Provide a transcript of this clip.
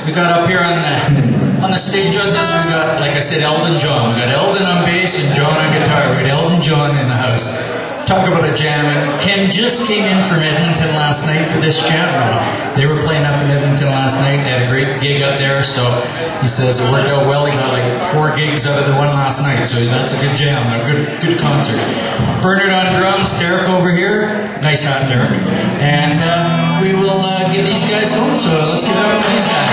We got up here on the stage with us, we got, like I said, Eldon John. We got Eldon on bass and John on guitar. We got Eldon John in the house. Talk about a jam. And Ken just came in from Edmonton last night for this jam. They were playing up in Edmonton last night. They had a great gig up there, so he says it worked out well. He got like 4 gigs out of the one last night, so that's a good jam, a good concert. Bernard on drums, Derek over here. Nice hat, Derek. And we will get these guys going, so let's get out for these guys.